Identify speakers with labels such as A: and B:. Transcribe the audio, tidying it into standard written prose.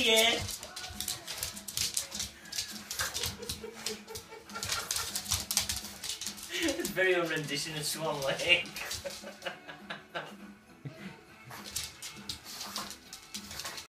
A: yeah. It's very own rendition of Swan Lake.